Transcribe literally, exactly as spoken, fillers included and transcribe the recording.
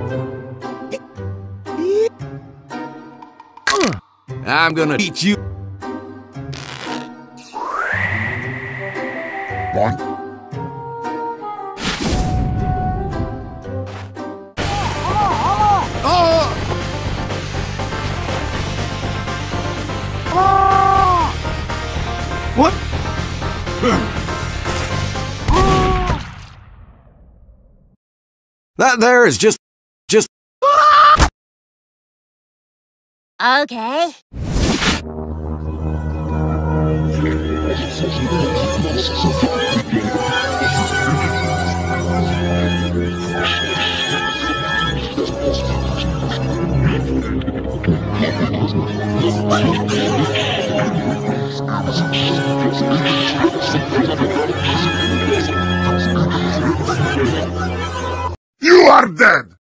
I'm gonna eat you. What? What? That there is just... just... Okay. You are dead!